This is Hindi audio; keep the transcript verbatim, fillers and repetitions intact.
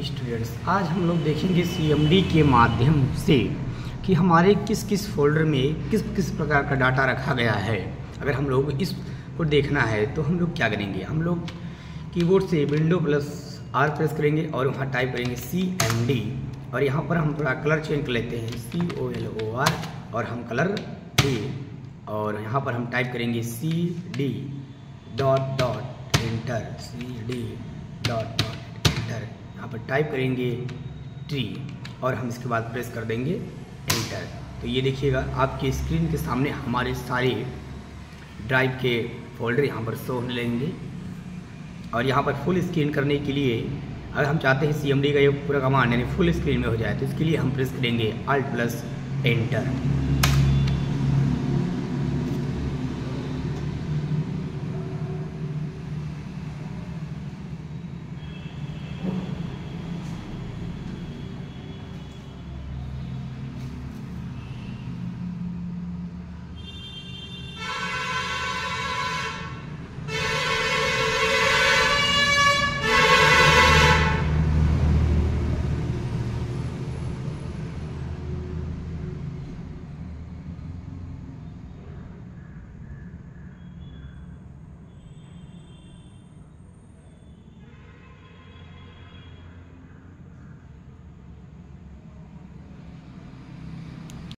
स्टूडेंट्स, आज हम लोग देखेंगे सीएमडी के माध्यम से कि हमारे किस किस फोल्डर में किस किस प्रकार का डाटा रखा गया है। अगर हम लोग इसको देखना है तो हम लोग क्या करेंगे, हम लोग कीबोर्ड से विंडो प्लस आर प्रेस करेंगे और वहाँ टाइप करेंगे सी एम डी और यहाँ पर हम थोड़ा कलर चेंज कर लेते हैं सी ओ एल ओ आर और हम कलर डी और यहाँ पर हम टाइप करेंगे C D dot dot enter C D dot dot enter. यहाँ पर टाइप करेंगे ट्री और हम इसके बाद प्रेस कर देंगे एंटर। तो ये देखिएगा आपके स्क्रीन के सामने हमारे सारे ड्राइव के फोल्डर यहाँ पर शो होने लगेंगे। और यहाँ पर फुल स्क्रीन करने के लिए अगर हम चाहते हैं सीएमडी का ये पूरा कमांड यानी फुल स्क्रीन में हो जाए तो इसके लिए हम प्रेस करेंगे अल्ट प्लस एंटर।